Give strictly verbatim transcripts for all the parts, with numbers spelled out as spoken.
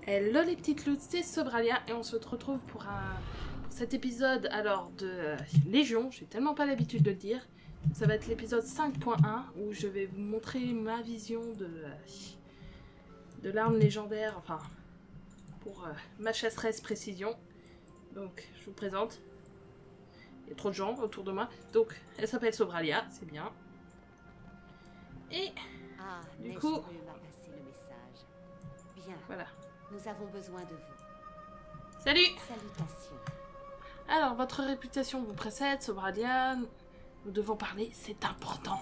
Hello les petites loups, c'est Sobralia et on se retrouve pour, un, pour cet épisode alors de euh, Légion. J'ai tellement pas l'habitude de le dire. Ça va être l'épisode cinq point un où je vais vous montrer ma vision de, euh, de l'arme légendaire, enfin pour euh, ma chasseresse précision. Donc je vous présente. Il y a trop de gens autour de moi. Donc elle s'appelle Sobralia, c'est bien. Et Ah, du coup, m'a passé le message. Bien. Voilà. Nous avons besoin de vous. Salut! Salutations. Alors, votre réputation vous précède, Sobralia. Nous devons parler, c'est important.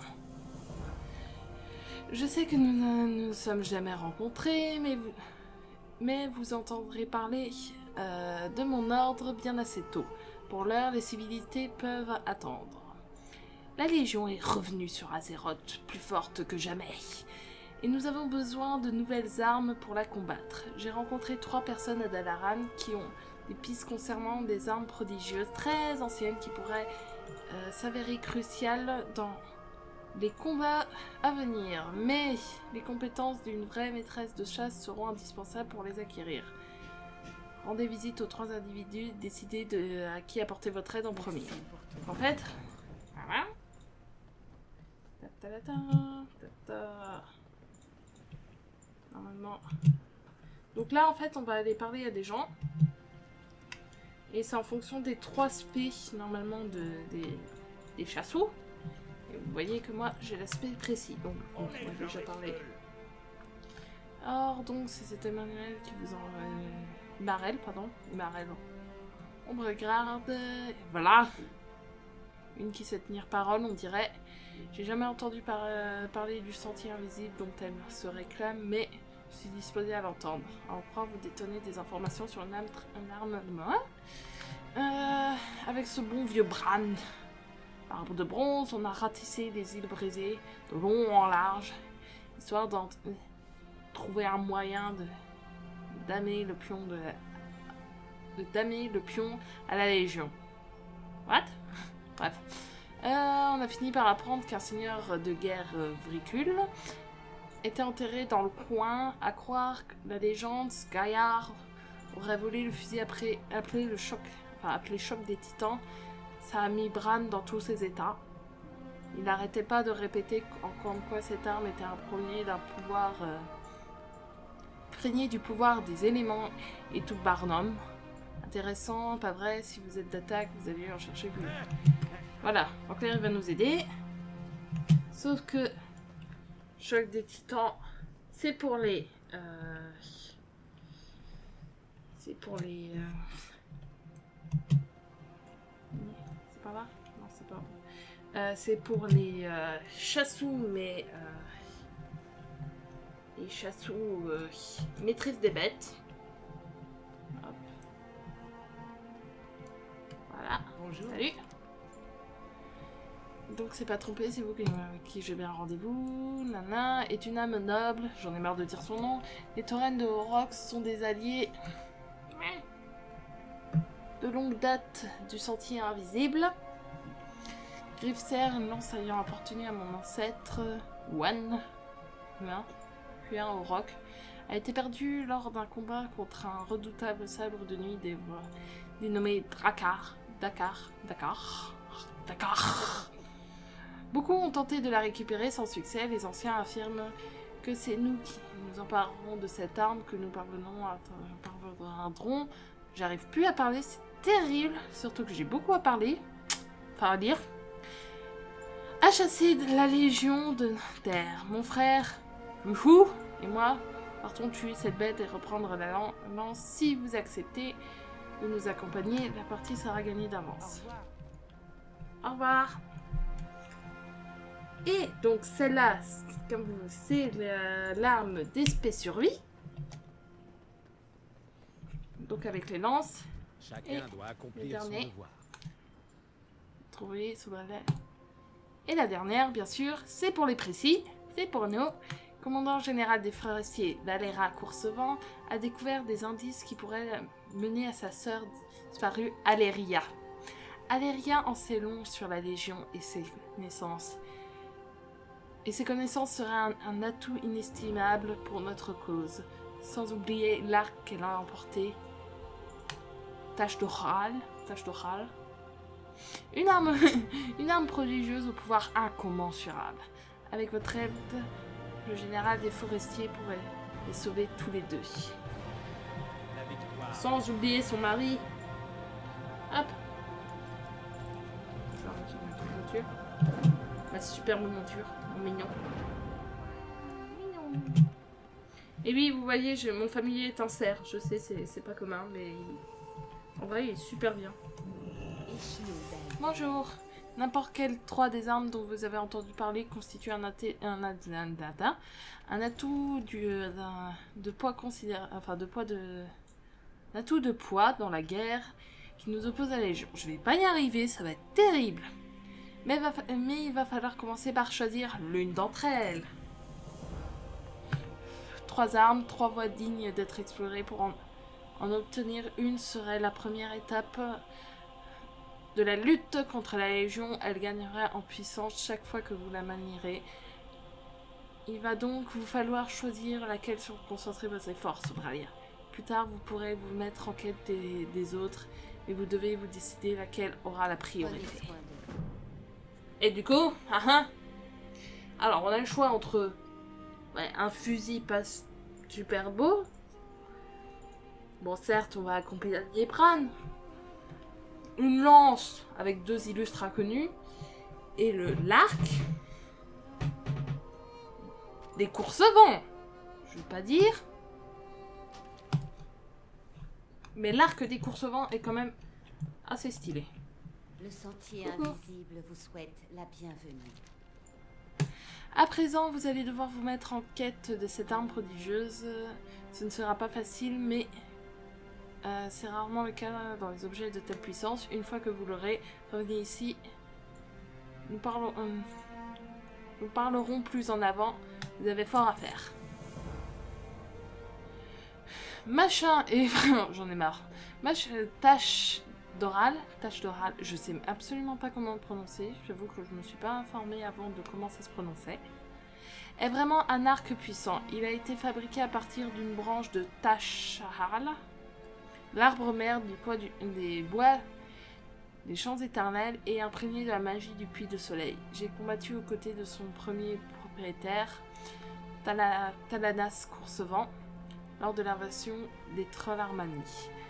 Je sais que nous ne nous sommes jamais rencontrés, mais vous, mais vous entendrez parler euh, de mon ordre bien assez tôt. Pour l'heure, les civilités peuvent attendre. La Légion est revenue sur Azeroth, plus forte que jamais. Et nous avons besoin de nouvelles armes pour la combattre. J'ai rencontré trois personnes à Dalaran qui ont des pistes concernant des armes prodigieuses très anciennes qui pourraient euh, s'avérer cruciales dans les combats à venir. Mais les compétences d'une vraie maîtresse de chasse seront indispensables pour les acquérir. Rendez visite aux trois individus, décidez de à qui apporter votre aide en premier. En fait, voilà. Ta -ta -ta -ta, ta -ta. Normalement. Donc là, en fait, on va aller parler à des gens. Et c'est en fonction des trois spé, normalement, de, des, des chasseaux. Et vous voyez que moi, j'ai l'aspect précis. Donc, on va déjà parler. Alors, donc, c'est cet Emmanuel qui vous en... Euh, Marel, pardon. Marel. On me regarde. Voilà. Une qui sait tenir parole, on dirait. J'ai jamais entendu par, euh, parler du sentier invisible dont elle se réclame, mais je suis disposée à l'entendre. En croire vous détonner des informations sur une arme, une arme de moi. Euh, avec ce bon vieux Bran. Arbre de bronze, on a ratissé les îles brisées, de long en large, histoire d'en euh, trouver un moyen de damer le pion de, de damer le pion à la Légion. What? Bref. Euh, on a fini par apprendre qu'un seigneur de guerre euh, Vricule était enterré dans le coin, à croire que la légende Skyar aurait volé le fusil après appelé le choc, enfin appelé choc des titans. Ça a mis Bran dans tous ses états. Il n'arrêtait pas de répéter encore une fois cette arme était imprégnée d'un pouvoir, euh, imprégnée du pouvoir des éléments et tout Barnum. Intéressant, pas vrai, si vous êtes d'attaque, vous allez en chercher plus. Voilà, donc là il va nous aider. Sauf que choc des titans, c'est pour les... Euh, c'est pour les... Euh, c'est pas là? Non, c'est pas. Euh, c'est pour les euh, chassous, mais... Euh, les chassous euh, maîtrise des bêtes. Hop. Voilà. Bonjour. Salut. Donc c'est pas trompé, c'est vous qui, avec qui j'ai bien rendez-vous. Nana est une âme noble, j'en ai marre de dire son nom. Les taurennes de Orox sont des alliés de longue date du sentier invisible. Griffser, une lance ayant appartenu à mon ancêtre Wan, Huin, Huin Orok, a été perdue lors d'un combat contre un redoutable sabre de nuit des, dénommé Drakar. Dakar, Dakar, Dakar. Beaucoup ont tenté de la récupérer sans succès. Les anciens affirment que c'est nous qui nous emparerons de cette arme, que nous parvenons à parviendrons. J'arrive plus à parler, c'est terrible. Surtout que j'ai beaucoup à parler. Enfin à lire. À chasser de la Légion de Terre. Mon frère, Wouhou, et moi, partons tuer cette bête et reprendre la lance. Si vous acceptez de nous accompagner, la partie sera gagnée d'avance. Au revoir. Et donc celle-là, comme vous le savez, c'est l'arme d'esprit sur lui. Donc avec les lances. Chacun doit accomplir son devoir. Trouver sous la... Et la dernière, bien sûr, c'est pour les précis. C'est pour nous. Commandant général des forestiers, Valera Coursevent, a découvert des indices qui pourraient mener à sa sœur disparue, Aléria. Aléria en sait long sur la Légion et ses naissances. Et ses connaissances seraient un, un atout inestimable pour notre cause. Sans oublier l'arc qu'elle a emporté. Tache d'oral. Tache d'oral. Une arme, une arme prodigieuse au pouvoir incommensurable. Avec votre aide, le général des forestiers pourrait les sauver tous les deux. Sans oublier son mari. Hop. Monture. Ma superbe monture. Mignon. Mignon. Et oui, vous voyez, je, mon familier est un cerf. Je sais, c'est pas commun, mais en vrai, il est super bien. Bonjour. N'importe quelle trois des armes dont vous avez entendu parler constitue un, athé, un, un, un, un atout du, un, de poids considérable, enfin de poids de, un atout de poids dans la guerre qui nous oppose à la Légion. Je vais pas y arriver, ça va être terrible. Mais, va, mais il va falloir commencer par choisir l'une d'entre elles. Trois armes, trois voies dignes d'être explorées. Pour en, en obtenir une serait la première étape de la lutte contre la Légion. Elle gagnerait en puissance chaque fois que vous la manierez. Il va donc vous falloir choisir laquelle sur concentrer vos efforts, Sobralia. Plus tard, vous pourrez vous mettre en quête des, des autres, et vous devez vous décider laquelle aura la priorité. Et du coup, ah ah, alors on a le choix entre ouais, un fusil pas super beau. Bon, certes, on va accompagner Bran. Une lance avec deux illustres inconnus. Et le l'arc des courses-vents. Je vais pas dire. Mais l'arc des courses-vents est quand même assez stylé. Le sentier Coucou. invisible vous souhaite la bienvenue. À présent, vous allez devoir vous mettre en quête de cette arme prodigieuse. Ce ne sera pas facile, mais euh, c'est rarement le cas dans les objets de telle puissance. Une fois que vous l'aurez, revenez ici. Nous, parlons, euh, nous parlerons plus en avant. Vous avez fort à faire. Machin et... J'en ai marre. Machin... Tâche d'oral. Tâche d'oral. Je sais absolument pas comment le prononcer. J'avoue que je me suis pas informée avant de comment ça se prononçait. Est vraiment un arc puissant. Il a été fabriqué à partir d'une branche de Tachal, l'arbre mère du poids du, des bois des champs éternels et imprégné de la magie du puits de soleil. J'ai combattu aux côtés de son premier propriétaire, Tala, Talanas Coursevent, lors de l'invasion des trolls Armani.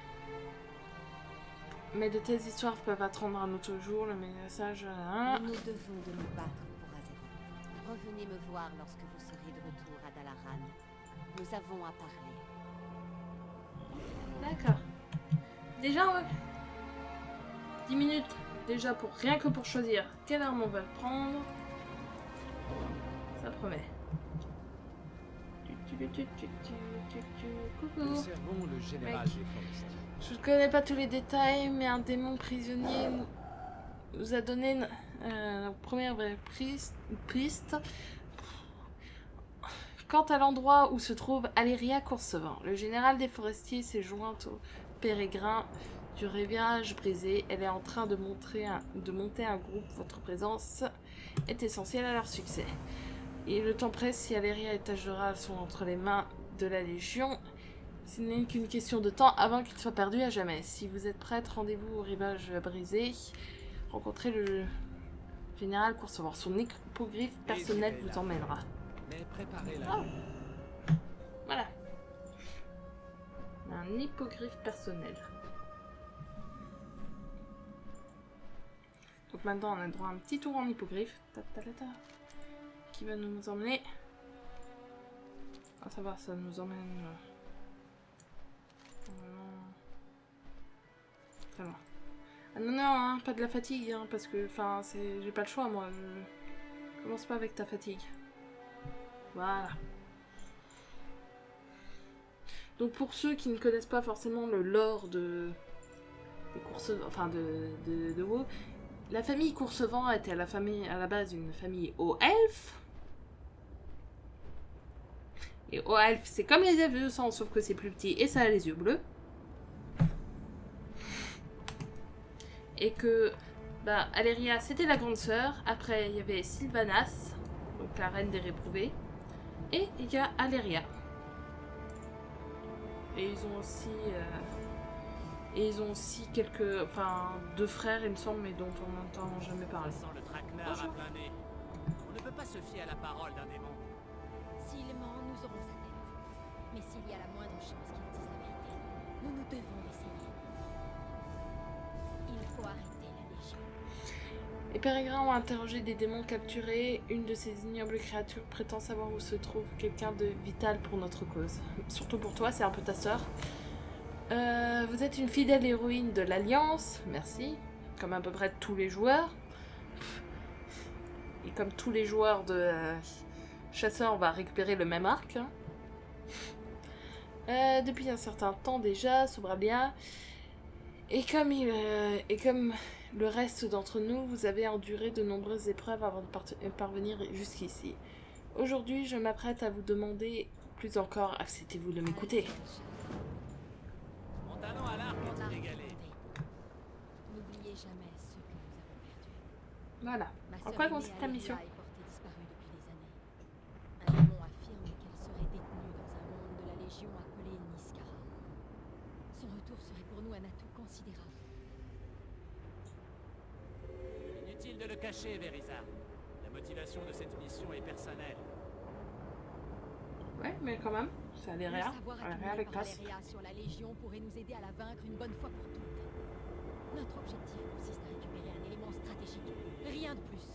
Mais de telles histoires peuvent attendre un autre jour, le message... Hein. Nous devons de nous battre pour Azeroth. Revenez me voir lorsque vous serez de retour à Dalaran. Nous avons à parler. D'accord. Déjà, ouais. dix minutes. Déjà, pour rien que pour choisir quelle arme on va prendre. Ça promet. Coucou. Observons le général Mec. des forestiers. Je ne connais pas tous les détails, mais un démon prisonnier nous a donné une, euh, la première vraie piste. piste. Quant à l'endroit où se trouve Aléria Coursevent, le général des forestiers s'est joint au pèlerin du rivage brisé. Elle est en train de, montrer un, de monter un groupe. Votre présence est essentielle à leur succès. Et le temps presse, si Aléria et Tach'Doral sont entre les mains de la Légion, ce n'est qu'une question de temps avant qu'ils soient perdus à jamais. Si vous êtes prête, rendez-vous au rivage brisé. Rencontrez le général Coursevent. Son hippogriffe personnel vous emmènera. Mais préparez la Oh. Voilà. Un hippogriffe personnel. Donc maintenant on a droit à un petit tour en hippogriffe. Ta -ta -ta -ta. Qui va nous emmener. Ah ça va, ça nous emmène... Très loin. Ah non non, hein, pas de la fatigue, hein, parce que enfin c'est, j'ai pas le choix moi. Je commence pas avec ta fatigue. Voilà. Donc pour ceux qui ne connaissent pas forcément le lore de des courses, enfin de de, de WoW, la famille Coursevent était à la famille à la base une famille haut elfe. Et haut elfe, c'est comme les elfes de sang, sauf que c'est plus petit et ça a les yeux bleus. Et que bah, Aléria c'était la grande sœur. Après il y avait Sylvanas, donc la reine des réprouvés. Et il y a Aléria. Et ils ont aussi... Euh, et ils ont aussi quelques... Enfin, deux frères, il me semble, mais dont on n'entend jamais parler. Sans le traquenard à plein nez. On ne peut pas se fier à la parole d'un démon. S'il ment, nous aurons sa tête. Mais s'il y a la moindre chance qu'il dise la vérité, nous nous devons l'essayer. Il faut arrêter la Légion. Les pérégrins ont interrogé des démons capturés. Une de ces ignobles créatures prétend savoir où se trouve quelqu'un de vital pour notre cause. Surtout pour toi, c'est un peu ta sœur. Euh, vous êtes une fidèle héroïne de l'Alliance, merci. Comme à peu près tous les joueurs. Et comme tous les joueurs de euh, chasseurs, on va récupérer le même arc. Hein. Euh, depuis un certain temps déjà, Sobrabia. Et comme, il, euh, et comme le reste d'entre nous, vous avez enduré de nombreuses épreuves avant de parvenir jusqu'ici. Aujourd'hui, je m'apprête à vous demander plus encore, acceptez-vous de m'écouter. Mon talent à l'arc est inégalé. N'oubliez jamais ceux que nous avons perdus. Voilà. Ma En sœur quoi aînée, consiste ta mission? Aléria, est portée disparue depuis des années. Un démon affirme qu'elle serait détenue dans un monde de la Légion appelé Niskara. Son retour serait pour nous un atout considérable. Inutile de le cacher, Verizar. La motivation de cette mission est personnelle. Ouais, mais quand même, ça a l'air Le rien. savoir Voilà, accumulé rien avec par passe. Aléria sur la Légion pourrait nous aider à la vaincre une bonne fois pour toutes. Notre objectif consiste à récupérer un élément stratégique. Rien de plus.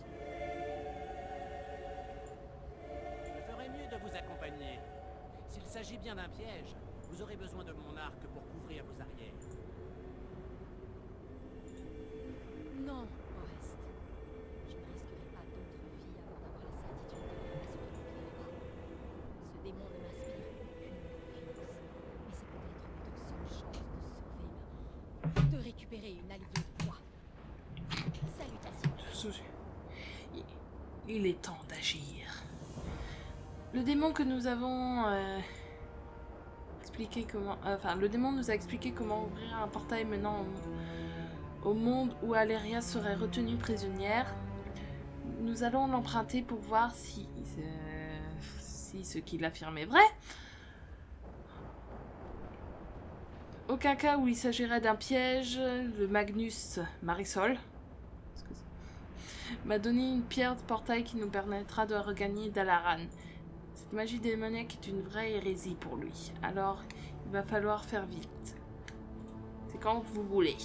Je ferais mieux de vous accompagner. S'il s'agit bien d'un piège, vous aurez besoin de mon arc pour couvrir vos arrières. Non, Oreste. Je ne risquerai pas d'autres vies avant d'avoir la certitude de la ce démon ne m'inspire aucune confiance. Mais c'est peut-être notre seule chance de sauver ma... de récupérer une alliée de poids. Salutations. Il est temps d'agir. Le démon que nous avons euh, expliqué comment... Euh, enfin, le démon nous a expliqué comment ouvrir un portail menant au, au monde où Aléria serait retenue prisonnière. Nous allons l'emprunter pour voir si... Euh, si ce qu'il affirme est vrai. Aucun cas où il s'agirait d'un piège, le Magnus Marisol m'a donné une pierre de portail qui nous permettra de regagner Dalaran. Cette magie démoniaque est une vraie hérésie pour lui. Alors, il va falloir faire vite. C'est quand vous voulez.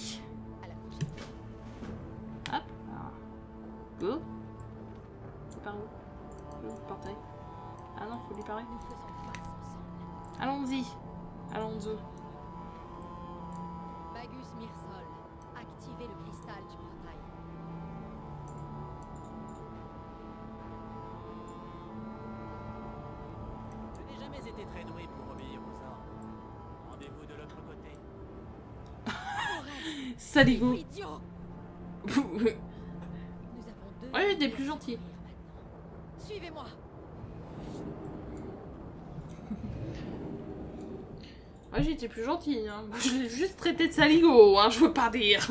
Hop. Go. C'est par où? Le portail. Ah non, faut lui parler. Nous faisons face ensemble. Allons-y. Allons-y. Magus Myrsol, activez le cristal du portail. Je n'ai jamais été très doué pour obéir aux ordres. Rendez-vous de l'autre côté. Saligo. Idiot. Nous avons deux. Ouais, des plus gentils. Suivez-moi. Ouais, j'étais plus gentille, hein. Je l'ai juste traité de saligo, hein, je veux pas dire.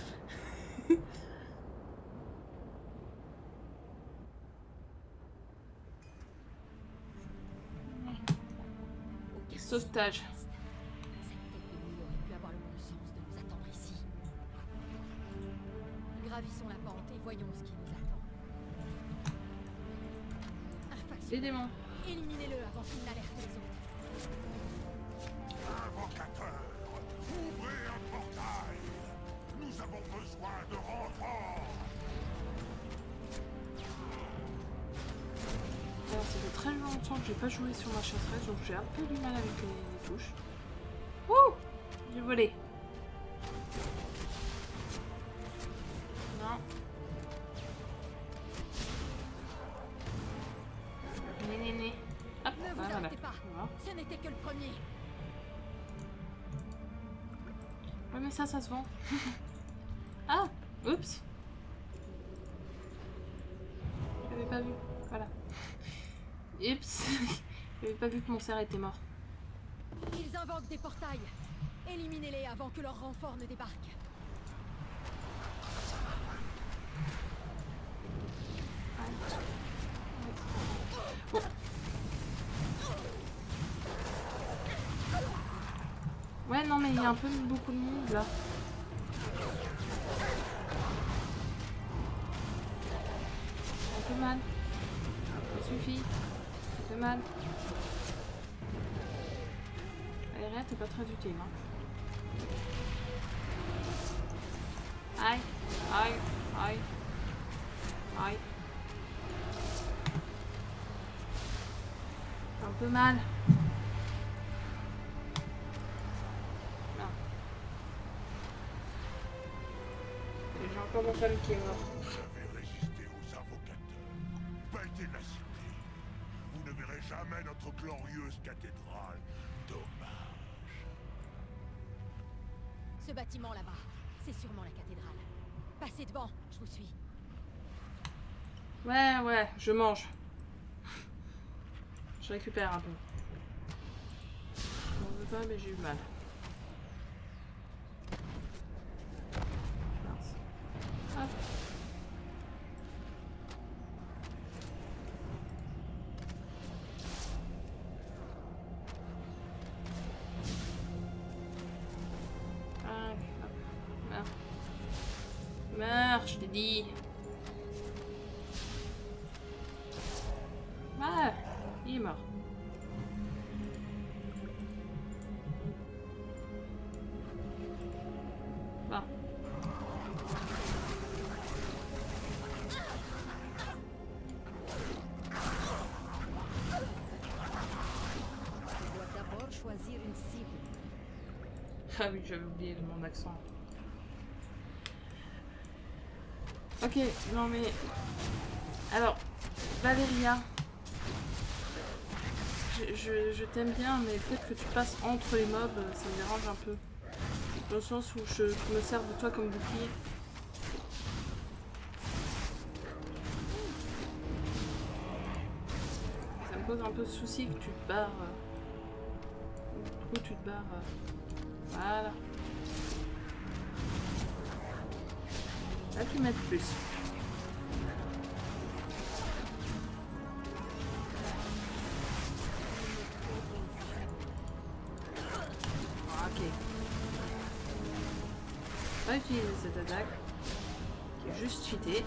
Sauvetage. Cette tête de nuit aurait pu avoir le bon sens de nous attendre ici. Gravissons la pente et voyons ce qui nous attend. Un Les factionnaire. démons. Éliminez-le avant qu'il n'alerte les autres. Invocateur, ouvrez un portail. Nous avons besoin de renforts. Alors, ça fait très longtemps que j'ai pas joué sur ma chasseresse, donc j'ai un peu du mal avec les, les touches. Ouh! J'ai volé. Non. Né, né, né. Hop, Ne vous voilà. arrêtez pas. Voilà. Ce n'était que le premier. Ouais, mais ça, ça se vend. Ah! Oups! J'avais pas vu. Voilà. Oups! J'avais pas vu que mon cerf était mort. Ils invoquent des portails. Éliminez-les avant que leur renfort ne débarque. Bon. Ouais, non, mais il y a un peu beaucoup de monde là. Un peu mal. Ça suffit. Ça fait mal. Aérien, t'es pas très utile. Hein. Aïe, aïe, aïe, aïe. Un peu mal. Non. Et j'ai encore mon femme qui est mort. Vous avez résisté aux invocateurs. Belle ténacité. Vous ne verrez jamais notre glorieuse cathédrale. Dommage. Ce bâtiment là-bas, c'est sûrement la cathédrale. Passez devant, je vous suis. Ouais, ouais, je mange. Je récupère un peu. Je m'en veux pas, mais j'ai eu mal. Mince. Hop. Ah, hop. Meurs. Meurs, je t'ai dit. Ah, il est mort. Bon. Je dois d'abord choisir une cible. Ah oui, j'avais oublié mon accent. Ok, non mais... Alors, Valéria... Je, je, je t'aime bien, mais le fait que tu passes entre les mobs, ça me dérange un peu. Dans le sens où je, je me sers de toi comme bouclier. Ça me pose un peu de souci que tu te barres. Euh... Du coup, tu te barres. Euh... Voilà. Là, tu mets plus. On va utiliser cette attaque qui est juste cheatée.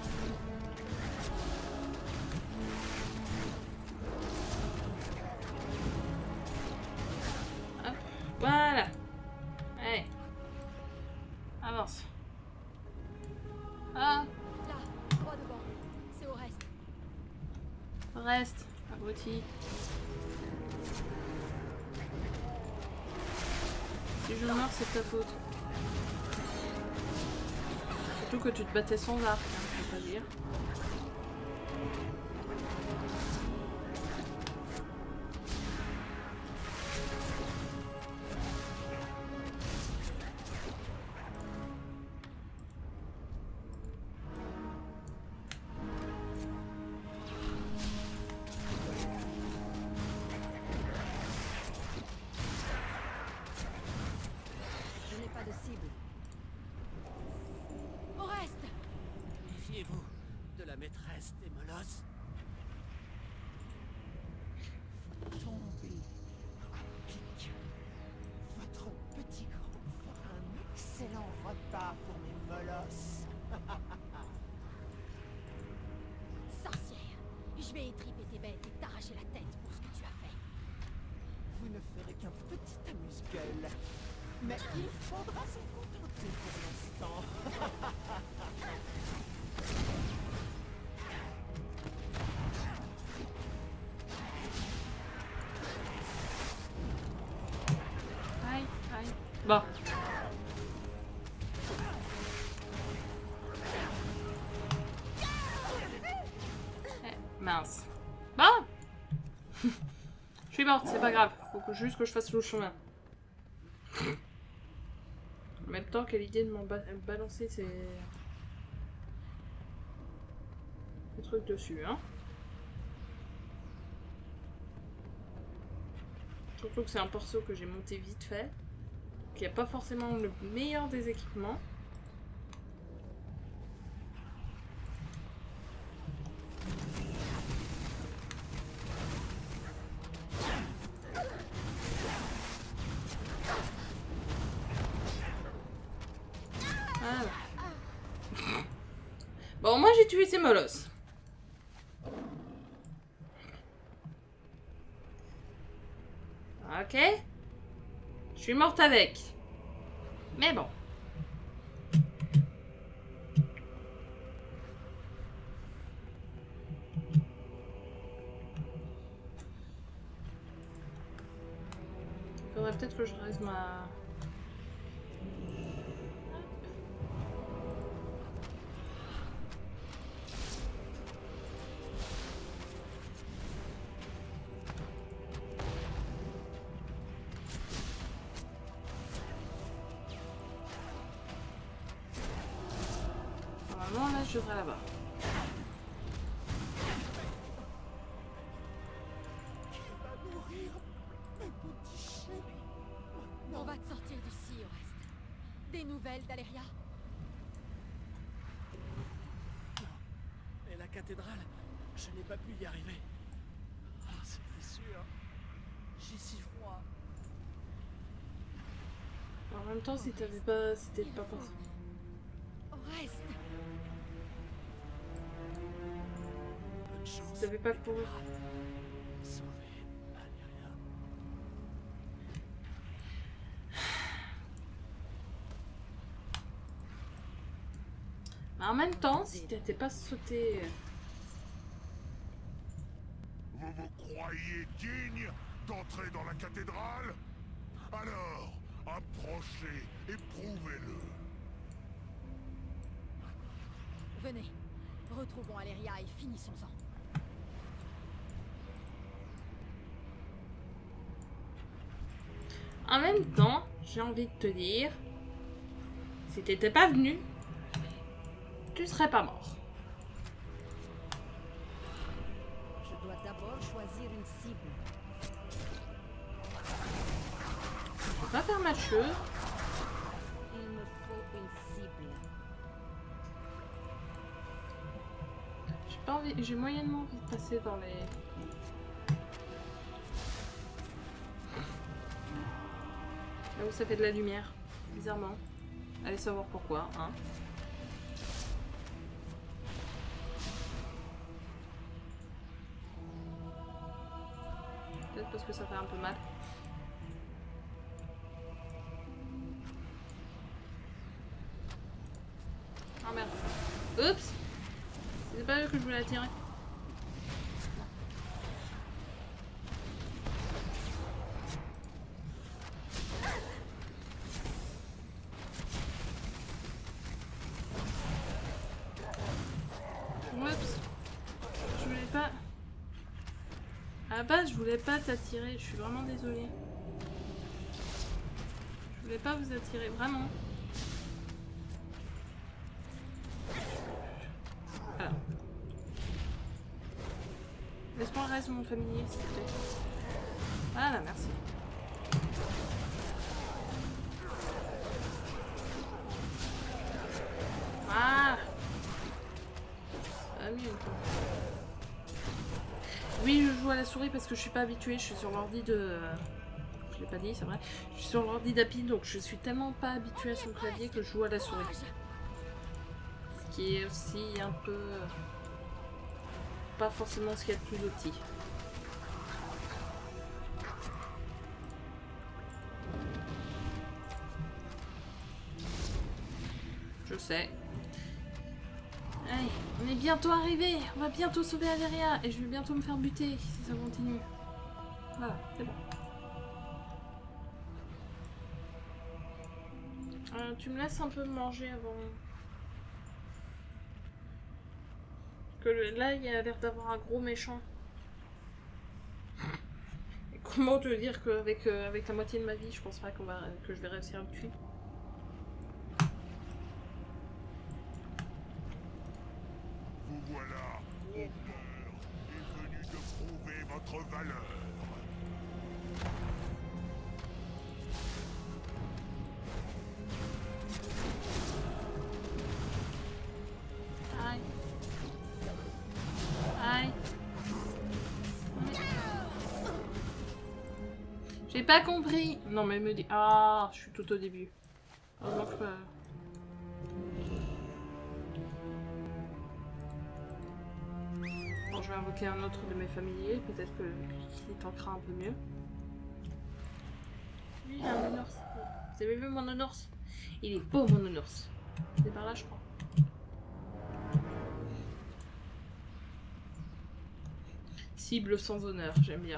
Hop, voilà. Allez, avance. Ah, Là, droit devant. C'est au reste. reste, abruti. Si je meurs, c'est ta faute. Surtout que tu te battais sans arc, hein, je peux pas dire. Je n'ai pas de cible. Au reste. Méfiez-vous de la maîtresse des molosses. Tombez. Pique. Votre petit groupe fera un excellent repas pour mes molosses. Sorcière. Je vais étriper tes bêtes et t'arracher la tête pour ce que tu as fait. Vous ne ferez qu'un petit amuse-gueule. Mais il faudra s'en contenter pour l'instant. Aïe, aïe. Bon. Eh, mince. Bon. Je suis morte, c'est pas grave. Faut que, juste que je fasse le chemin. En même temps, quelle idée de m'en ba balancer ces... ces trucs dessus, hein. Surtout que c'est un perso que j'ai monté vite fait. Qui n'a pas forcément le meilleur des équipements. j'ai tué ces molosses. Ok. Je suis morte avec. Mais bon. Faudrait peut-être que je reste ma... Normalement, là, je devrais là-bas. On va te sortir d'ici, Oreste. Des nouvelles d'Aléria? Et la cathédrale, je n'ai pas pu y arriver. Oh, c'est sûr. J'ai si froid. En même temps, si t'avais pas... si t'étais pas pensé... Oreste! Bonne chance. Si t'avais pas couru... Sauver Aléria. Mais en même temps, si t'étais pas sauté... Vous vous croyez digne d'entrer dans la cathédrale? Alors, approchez et prouvez-le. Venez, retrouvons Aléria et finissons-en. En même temps, j'ai envie de te dire... Si t'étais pas venu, tu serais pas mort. Je dois d'abord choisir une cible. Je vais pas faire ma cheveux. Il me faut une cible. J'ai pas envie... J'ai moyennement envie de passer dans les... Là où ça fait de la lumière. Bizarrement. Allez savoir pourquoi, hein. Peut-être parce que ça fait un peu mal. Oh merde. Oups! C'était pas eux que je voulais attirer. Oups! Je voulais pas... À la base, je voulais pas t'attirer. Je suis vraiment désolée. Je voulais pas vous attirer, vraiment. Voilà. Laisse-moi le reste de mon familier, s'il te plaît. Voilà, merci. Ah! Ah oui, ok. Oui, je joue à la souris parce que je suis pas habituée. Je suis sur l'ordi de... Je l'ai pas dit, c'est vrai. Je suis sur l'ordi d'Api, donc je suis tellement pas habituée à son clavier que je joue à la souris. Ce qui est aussi un peu... Pas forcément ce qu'il y a de plus petit. Je sais. Allez, on est bientôt arrivé. On va bientôt sauver Aléria. Et je vais bientôt me faire buter si ça continue. Voilà, c'est bon. Euh, tu me laisses un peu manger avant. Que le... Là, il y a l'air d'avoir un gros méchant. Et comment te dire qu'avec euh, avec la moitié de ma vie, je pense pas qu'on va que je vais réussir à le tuer. Vous voilà, Hooper, est venu de prouver votre valeur. Aïe. Aïe. J'ai pas compris. Non mais me dit. Ah, je suis tout au début. Heureusement que je peux... Bon, je vais invoquer un autre de mes familiers, peut-être qu'il tankera un peu mieux. Oui, j'ai un nounours. Vous avez vu mon nounours? Il est beau mon nounours. C'est par là je crois. Cible sans honneur, j'aime bien.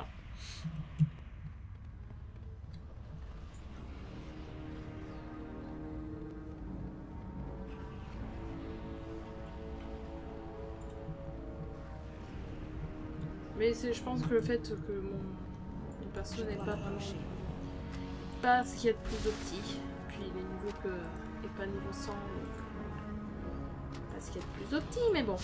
Mais c'est, je pense que le fait que mon, mon perso n'est pas vraiment pas ce qu'il y a de plus opti, puis il est niveau que et pas niveau cent, donc pas ce qu'il y a de plus opti, mais bon.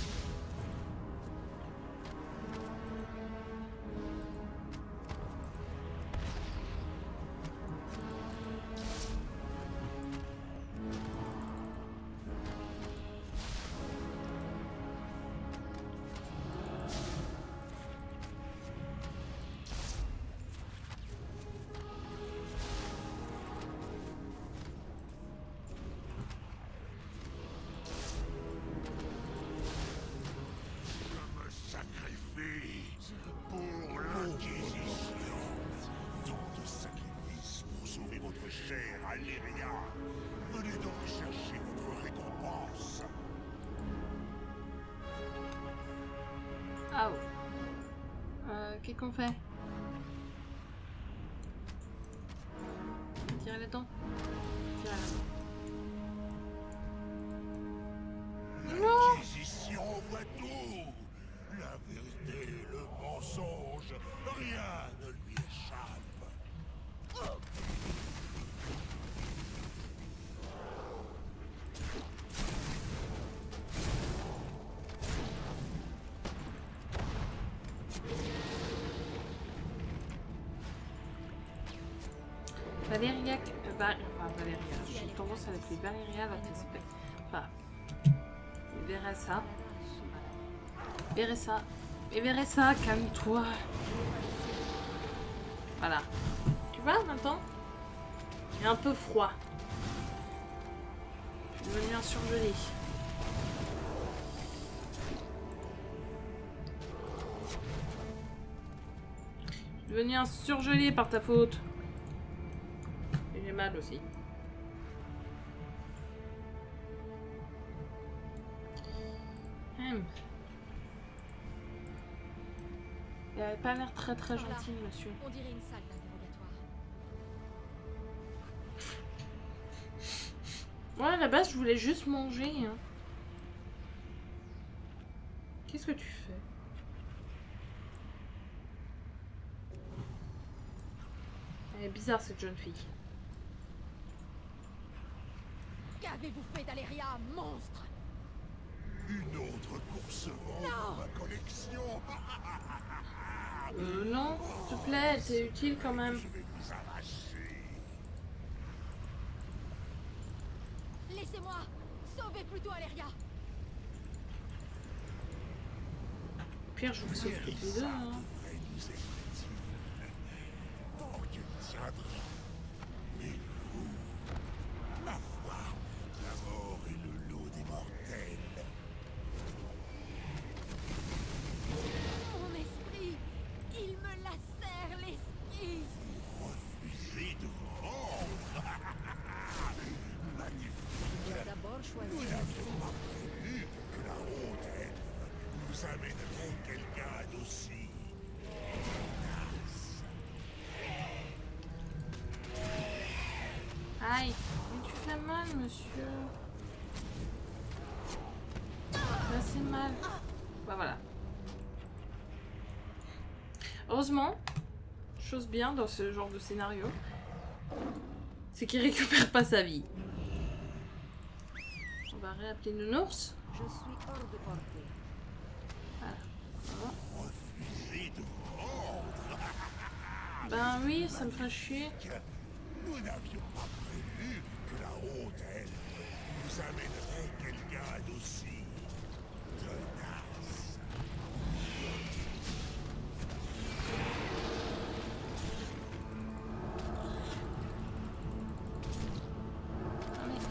Ah oh. Euh, qu'est-ce qu'on fait? Tirer les dents. Tirer les dents. L'Inquisition voit tout. La vérité, le mensonge, rien ne lui échappe. Valéria, euh, Va- enfin Valéria, j'ai tendance à l'appeler Valéria la principale. Enfin, Veressa. Veressa. Et Veressa, calme-toi. Voilà. Tu vois maintenant? Il est un peu froid. Je suis devenu un surgelé. Je suis devenu un surgelé par ta faute. J'ai mal aussi. Hum. Il avait pas l'air très très gentil, monsieur. On dirait une salle d'interrogatoire. Ouais, à la base, je voulais juste manger. Hein. Qu'est-ce que tu fais? Elle est bizarre, cette jeune fille. Qu'avez-vous fait d'Aléria, monstre? Une autre course vente dans ma collection. Euh, non, s'il te plaît, c'est utile quand même. Je vais vous arracher. Laissez-moi! Sauvez plutôt Aléria! Pire, je vous sauve toutes les deux. Hein. devrait nous être utile. Tant que tiendra. Mais vous, ma foi, la mort est le lot des mortels. Mon esprit! Il me lacère l'esprit! Refusez de rendre. Magnifique. D'abord Nous choisir n'avions pas prévu que la haute elfe nous amènerait quelqu'un d'aussi tenace. Aïe, mais tu fais mal, monsieur. Ça, c'est mal. Bah voilà. Heureusement, chose bien dans ce genre de scénario, c'est qu'il récupère pas sa vie. On va réappeler Nounours. Je suis hors de portée. Voilà. Refusez de rendre. Ben oui, ça me ferait chier. Nous n'avions pas prévu que la haute elfe nous amènerait quelqu'un d'aussi tenace. Ah, mais-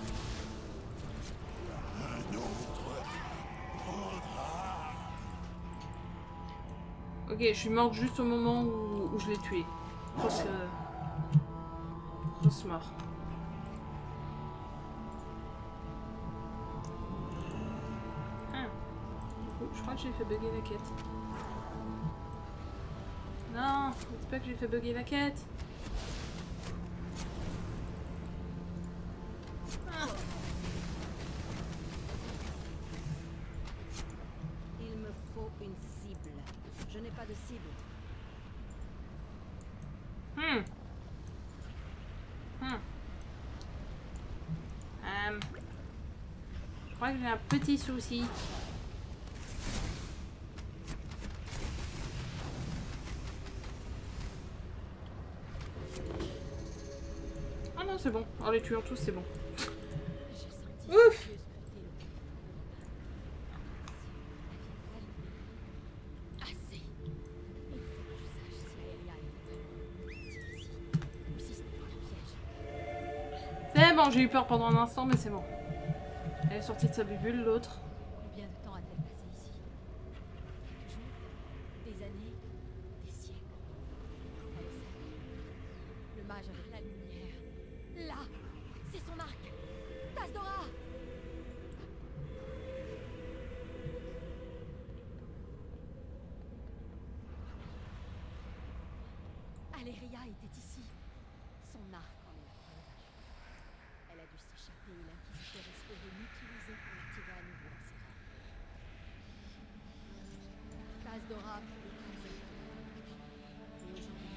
Un autre prendra. Ok, je suis morte juste au moment où, où je l'ai tué. Grosse... Euh... Grosse mort. Ah. Du coup, je crois que j'ai fait bugger la quête. Non, c'est pas que j'ai fait bugger la quête. Ah. Il me faut une cible. Je n'ai pas de cible. Hmm. Hmm. Euh, je crois que j'ai un petit souci. Ah non, c'est bon. En les tuant tous, c'est bon. Ouf! C'est bon, j'ai eu peur pendant un instant, mais c'est bon. Elle est sortie de sa bulle, l'autre. Combien de temps a-t-elle passé ici? Des jours? Des années? Des siècles? Elle savait. Le mage avec la lumière. Là! C'est son arc! Tasdora! Aléria était ici. Son arc en est la preuve. Elle a dû s'échapper et l'inquisiteur espérait l'utiliser pour l'attirer à nouveau dans ses rêves. Tasdora fut le conseil. Et aujourd'hui,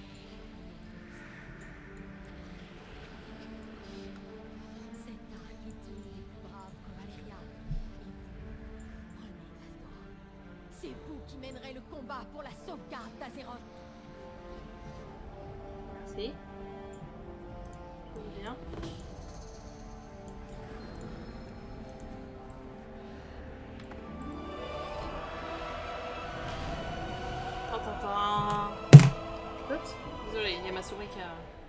cet arc est digne des plus braves comme Aléria. Et vous, prenez Tasdora. C'est vous qui mènerez le combat pour la sauvegarde d'Azeroth. Merci. Tout bien. Oups, désolé, il y a ma souris qui a...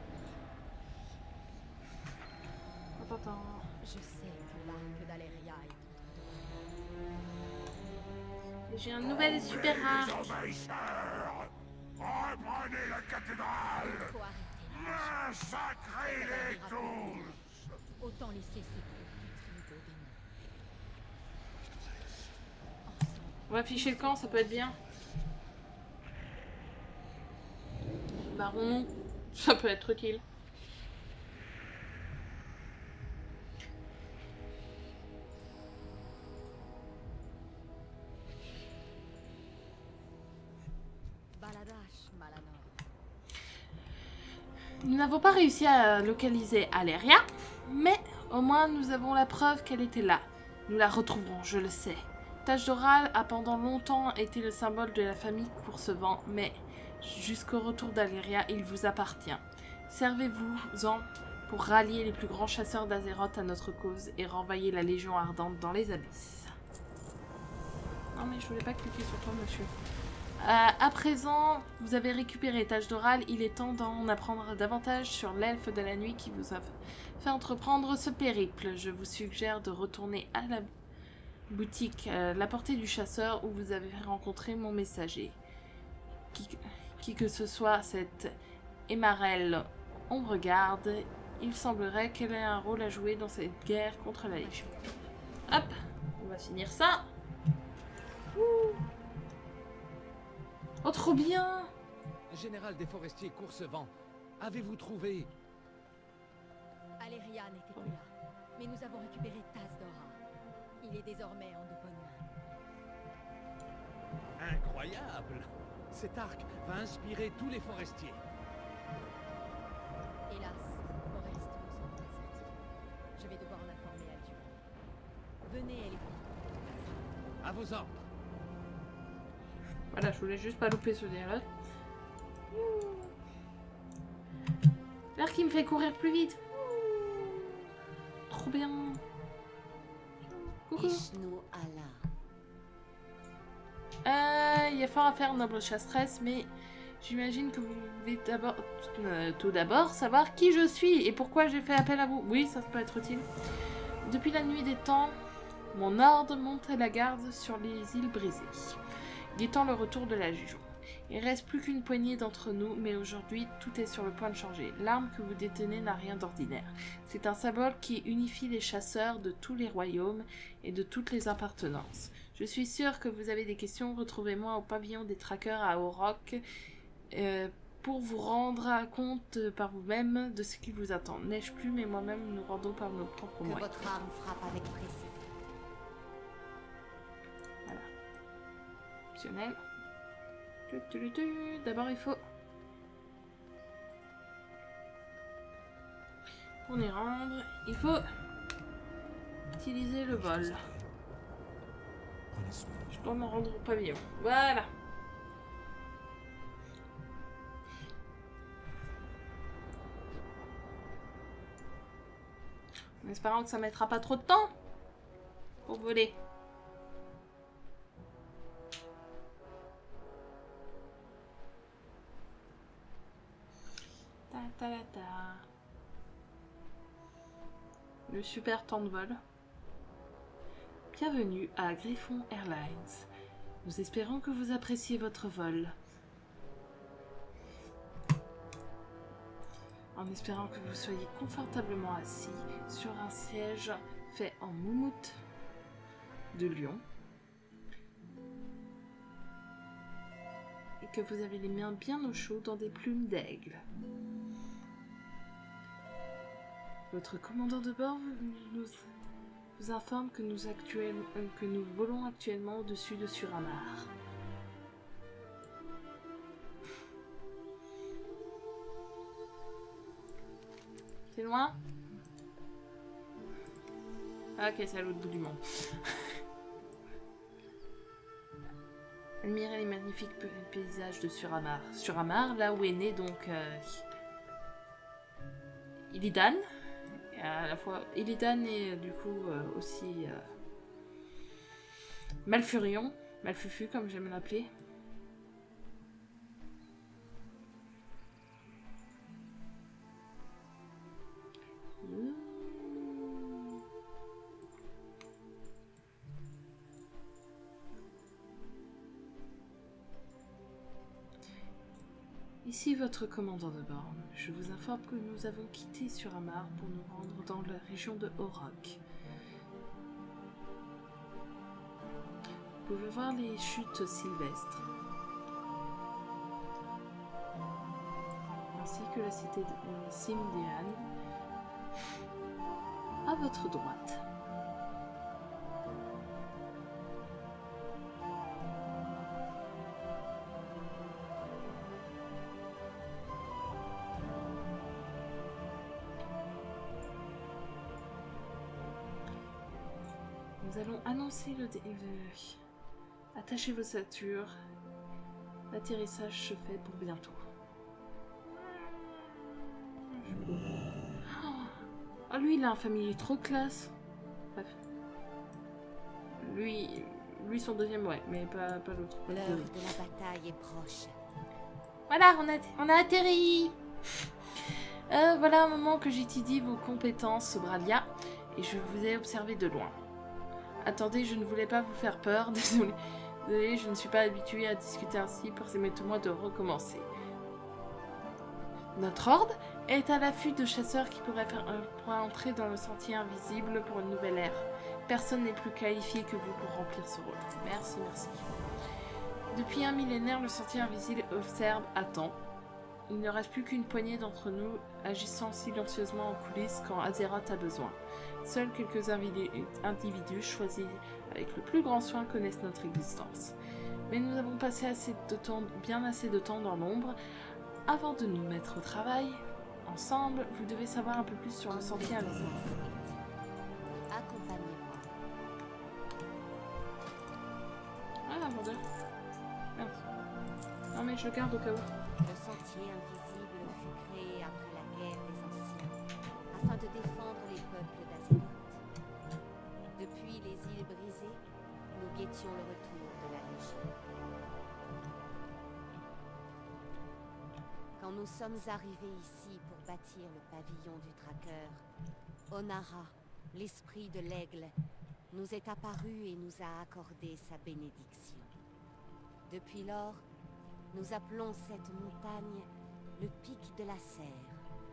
Attends, attends. Je sais que l'arc d'Aléria est... J'ai un nouvel super rare. Les envahisseurs! Reprenez la cathédrale! Il faut arrêter. Massacrez-les tous! Autant laisser ce truc putrid aux démons. On va afficher le camp, ça peut être bien. Baron, ça peut être utile. Baladash, Malanor. Nous n'avons pas réussi à localiser Aléria, mais au moins nous avons la preuve qu'elle était là. Nous la retrouverons, je le sais. Tasdora a pendant longtemps été le symbole de la famille Coursevent, mais jusqu'au retour d'Aléria, il vous appartient. Servez-vous-en pour rallier les plus grands chasseurs d'Azeroth à notre cause et renvoyer la Légion Ardente dans les abysses. Non mais je voulais pas cliquer sur toi, monsieur. Euh, à présent, vous avez récupéré Tasdora, il est temps d'en apprendre davantage sur l'elfe de la nuit qui vous a fait entreprendre ce périple. Je vous suggère de retourner à la boutique euh, La Portée du Chasseur où vous avez rencontré mon messager. Qui, qui que ce soit, cette Emarelle Ombregarde, il semblerait qu'elle ait un rôle à jouer dans cette guerre contre la Légion. Hop, on va finir ça. Ouh. Oh, trop bien! Général des forestiers Coursevent, avez-vous trouvé... Aléria n'était plus là, mais nous avons récupéré Tasdora. Il est désormais en de bonnes mains. Incroyable! Cet arc va inspirer tous les forestiers. Hélas, Orest ne s'en est pas sorti. Je vais devoir en informer Alduin. Venez, Eléphant. À vos ordres. Voilà, je voulais juste pas louper ce dialogue. L'air qui me fait courir plus vite. Trop bien. Coucou. Euh, il y a fort à faire, noble chasseresse, mais j'imagine que vous voulez d'abord, euh, tout d'abord savoir qui je suis et pourquoi j'ai fait appel à vous. Oui, ça peut être utile. Depuis la nuit des temps, mon ordre monte à la garde sur les îles brisées, guettant le retour de la Légion. Il reste plus qu'une poignée d'entre nous, mais aujourd'hui, tout est sur le point de changer. L'arme que vous détenez n'a rien d'ordinaire. C'est un symbole qui unifie les chasseurs de tous les royaumes et de toutes les appartenances. Je suis sûre que vous avez des questions. Retrouvez-moi au pavillon des traqueurs à Auroch euh, pour vous rendre compte par vous-même de ce qui vous attend. N'ai-je plus, mais moi-même, nous rendons par nos propres Que moyens. votre arme frappe avec précision. Voilà. Optionnel. D'abord, il faut... Pour y rendre, il faut utiliser le vol. Prenez soin. Je dois me rendre au pavillon. Voilà. En espérant que ça mettra pas trop de temps pour voler. Ta ta ta ta. Le super temps de vol. Bienvenue à Griffon Airlines. Nous espérons que vous appréciez votre vol. En espérant que vous soyez confortablement assis sur un siège fait en moumoute de lion et que vous avez les mains bien au chaud dans des plumes d'aigle. Votre commandant de bord nous, vous informe que nous, actuel, que nous volons actuellement au-dessus de Suramar. C'est loin? Ah, ok, c'est à l'autre bout du monde. Admirez les magnifiques paysages de Suramar. Suramar, là où est né donc euh, Illidan. Et à la fois Illidan et euh, du coup euh, aussi euh, Malfurion, Malfufu comme j'aime l'appeler. Ici votre commandant de bord. Je vous informe que nous avons quitté Suramar pour nous rendre dans la région de Auroch. Vous pouvez voir les chutes sylvestres, ainsi que la cité de Simdehan à votre droite. Nous allons annoncer le, dé... le... Attachez vos ceintures. L'atterrissage se fait pour bientôt. Ah, lui, il a un familier trop classe. Bref. Lui, lui son deuxième, ouais, mais pas, pas l'autre. L'heure de la bataille est proche. Voilà, on a, on a atterri. Euh, voilà un moment que j'étudie vos compétences, Bralia, et je vous ai observé de loin. Attendez, je ne voulais pas vous faire peur, désolé. Désolé, je ne suis pas habituée à discuter ainsi, permettez-moi de recommencer. Notre horde est à l'affût de chasseurs qui pourraient, faire, euh, pourraient entrer dans le sentier invisible pour une nouvelle ère. Personne n'est plus qualifié que vous pour remplir ce rôle. Merci, merci. Depuis un millénaire, le sentier invisible observe, attend. Il ne reste plus qu'une poignée d'entre nous agissant silencieusement en coulisses quand Azeroth a besoin. Seuls quelques individus choisis avec le plus grand soin connaissent notre existence. Mais nous avons passé assez de temps, bien assez de temps dans l'ombre. Avant de nous mettre au travail, ensemble, vous devez savoir un peu plus sur le sentier invisible. Accompagnez-moi. Ah, mon dieu. Merde. Non mais je le garde au cas où. Le sentier invisible fut créé après la guerre des Anciens, afin de défendre les peuples d'Azeroth. Depuis les îles brisées, nous guettions le retour de la Légion. Quand nous sommes arrivés ici pour bâtir le pavillon du traqueur, Onara, l'esprit de l'aigle, nous est apparu et nous a accordé sa bénédiction. Depuis lors, Nous appelons cette montagne le pic de la Serre.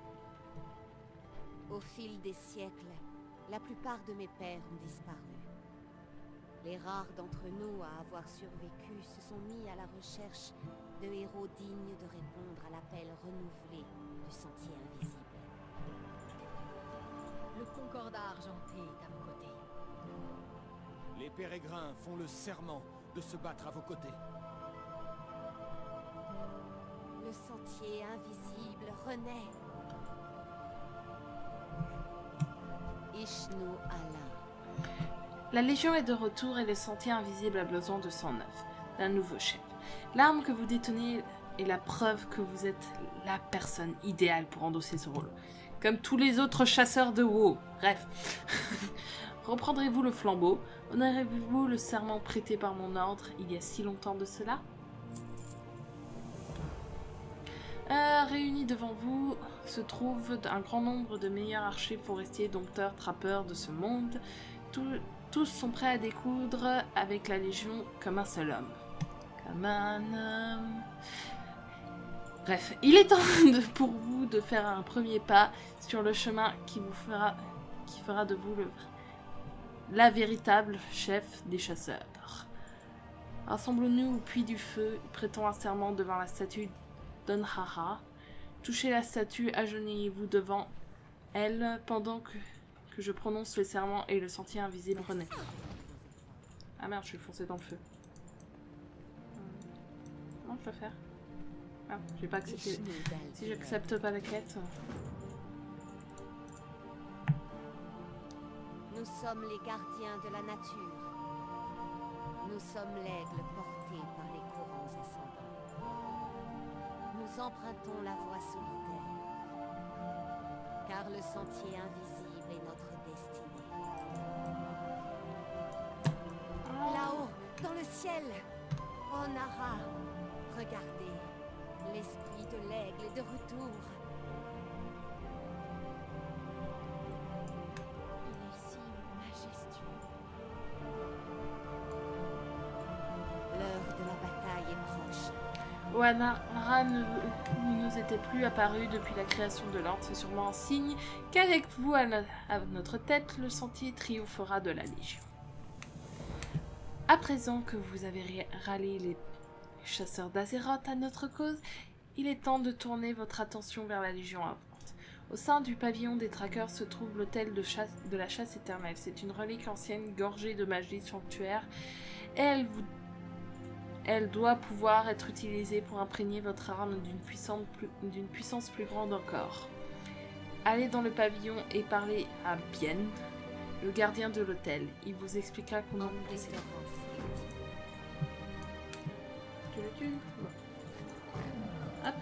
Au fil des siècles, la plupart de mes pères ont disparu. Les rares d'entre nous à avoir survécu se sont mis à la recherche de héros dignes de répondre à l'appel renouvelé du sentier invisible. Le Concordat argenté est à vos côtés. Les pérégrins font le serment de se battre à vos côtés. Le sentier invisible renaît. Ishnu Allah. La Légion est de retour et le sentier invisible a besoin de sang neuf, d'un nouveau chef. L'arme que vous détenez est la preuve que vous êtes la personne idéale pour endosser ce rôle. Comme tous les autres chasseurs de WoW. Bref. Reprendrez-vous le flambeau? Honorez-vous le serment prêté par mon ordre il y a si longtemps de cela? euh, Réunis devant vous se trouve un grand nombre de meilleurs archers forestiers, dompteurs, trappeurs de ce monde. Tout, tous sont prêts à découdre avec la Légion comme un seul homme. Comme un homme... Bref, il est temps de, pour vous de faire un premier pas sur le chemin qui vous fera, qui fera de vous le, la véritable chef des chasseurs. Rassemblons-nous au puits du feu, prêtons un serment devant la statue d'Onhara. Touchez la statue, agenouillez-vous devant elle pendant que, que je prononce le serment et le sentier invisible renaîtra. Ah merde, je suis foncé dans le feu. Comment je peux faire? Ah, j'ai pas accepté. Si j'accepte pas la quête. Nous sommes les gardiens de la nature. Nous sommes l'aigle porté par les courants ascendants. Nous empruntons la voie solitaire, car le sentier invisible est notre destinée. Là-haut, dans le ciel, Onara, regardez. L'esprit de l'aigle est de retour. Il est si majestueux. L'heure de la bataille est proche. Onara ne, ne nous était plus apparu depuis la création de l'ordre. C'est sûrement un signe qu'avec vous à, la, à notre tête, le sentier triomphera de la Légion. À présent que vous avez rallié les chasseurs d'Azeroth à notre cause, il est temps de tourner votre attention vers la Légion ardente. Au sein du pavillon des traqueurs se trouve l'hôtel de, de la chasse éternelle. C'est une relique ancienne gorgée de magie sanctuaire et elle, vous, elle doit pouvoir être utilisée pour imprégner votre arme d'une puissance, d'une puissance plus grande encore. Allez dans le pavillon et parlez à Bien, le gardien de l'hôtel. Il vous expliquera comment procéder. Tu le tues? Bon. Hop.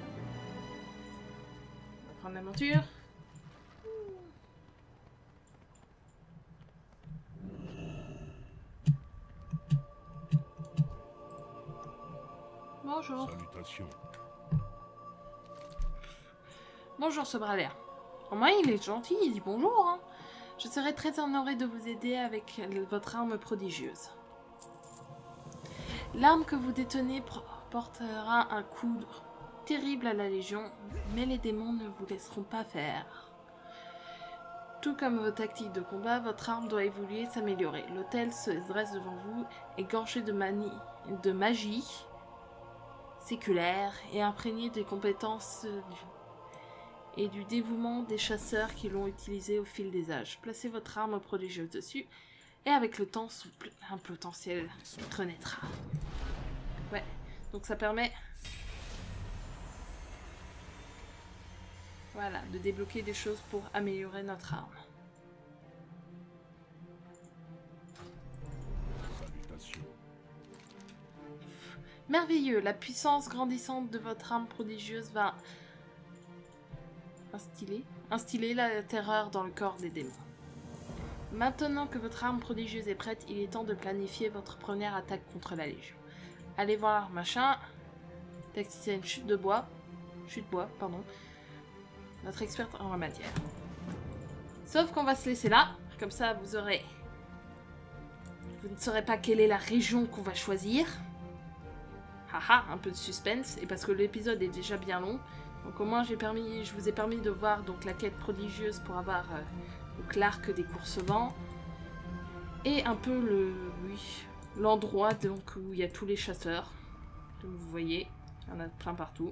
On va prendre l'aventure. Bonjour. Salutations. Bonjour ce bras l'air. Au moins il est gentil, il dit bonjour. Hein. Je serai très honorée de vous aider avec votre arme prodigieuse. L'arme que vous détenez portera un coup terrible à la Légion, mais les démons ne vous laisseront pas faire. Tout comme vos tactiques de combat, votre arme doit évoluer et s'améliorer. L'hôtel se dresse devant vous, égorgé de, manie, de magie séculaire et imprégné des compétences du, et du dévouement des chasseurs qui l'ont utilisé au fil des âges. Placez votre arme prodigieuse dessus et avec le temps, son un potentiel renaîtra. Ouais, donc ça permet... Voilà, de débloquer des choses pour améliorer notre arme. Salutations. Merveilleux, la puissance grandissante de votre arme prodigieuse va instiller, instiller la terreur dans le corps des démons. Maintenant que votre arme prodigieuse est prête, il est temps de planifier votre première attaque contre la Légion. Allez voir machin, tacticienne chute de bois, chute bois, pardon, notre experte en la matière. Sauf qu'on va se laisser là, comme ça vous aurez... Vous ne saurez pas quelle est la région qu'on va choisir. Haha, un peu de suspense, et parce que l'épisode est déjà bien long. Donc au moins j'ai permis, je vous ai permis de voir donc la quête prodigieuse pour avoir euh, donc l'arc des Coursevents. Et un peu le, oui, l'endroit donc où il y a tous les chasseurs. Donc vous voyez, il y en a plein partout.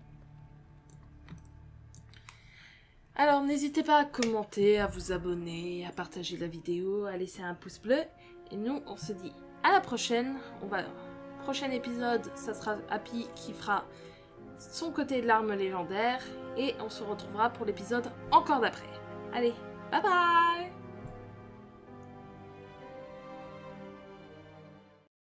Alors n'hésitez pas à commenter, à vous abonner, à partager la vidéo, à laisser un pouce bleu. Et nous, on se dit à la prochaine. On va... Prochain épisode, ça sera Happy qui fera son côté de l'arme légendaire. Et on se retrouvera pour l'épisode encore d'après. Allez, bye bye!